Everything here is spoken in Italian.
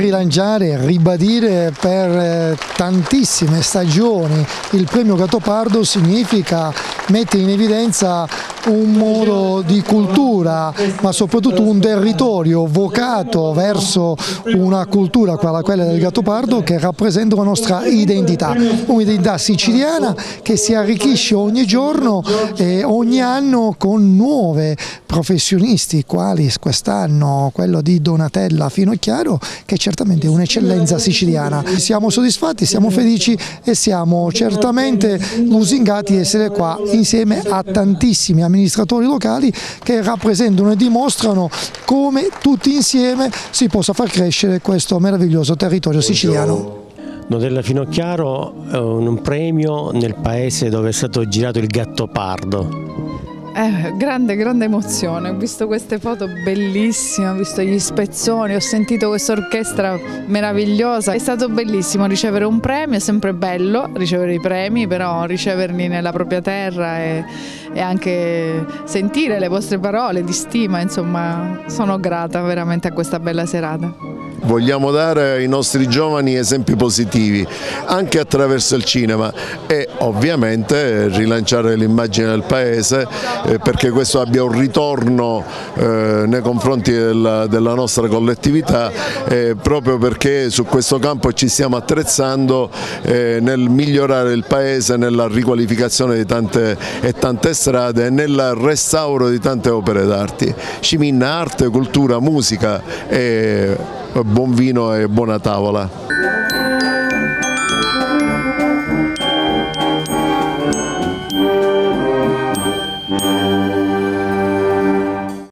rilanciare e ribadire per tantissime stagioni il premio Gattopardo significa mettere in evidenza un modo di cultura, ma soprattutto un territorio vocato verso una cultura quella del Gattopardo che rappresenta la nostra identità, un'identità siciliana che si arricchisce ogni giorno e ogni anno con nuove professionisti, quali quest'anno quello di Donatella Finocchiaro, che è certamente un'eccellenza siciliana. Siamo soddisfatti, siamo felici e siamo certamente lusingati di essere qua insieme a tantissimi amministratori locali che rappresentano e dimostrano come tutti insieme si possa far crescere questo meraviglioso territorio siciliano. Donatella Finocchiaro è un premio nel paese dove è stato girato il Gattopardo. Grande emozione, ho visto queste foto bellissime, ho visto gli spezzoni, ho sentito questa orchestra meravigliosa, è stato bellissimo ricevere un premio, è sempre bello ricevere i premi, però riceverli nella propria terra e anche sentire le vostre parole di stima, insomma sono grata veramente a questa bella serata. Vogliamo dare ai nostri giovani esempi positivi anche attraverso il cinema e ovviamente rilanciare l'immagine del paese perché questo abbia un ritorno nei confronti della nostra collettività proprio perché su questo campo ci stiamo attrezzando nel migliorare il paese, nella riqualificazione di tante strade e nel restauro di tante opere d'arte. Ciminna, arte, cultura, musica e buon vino e buona tavola.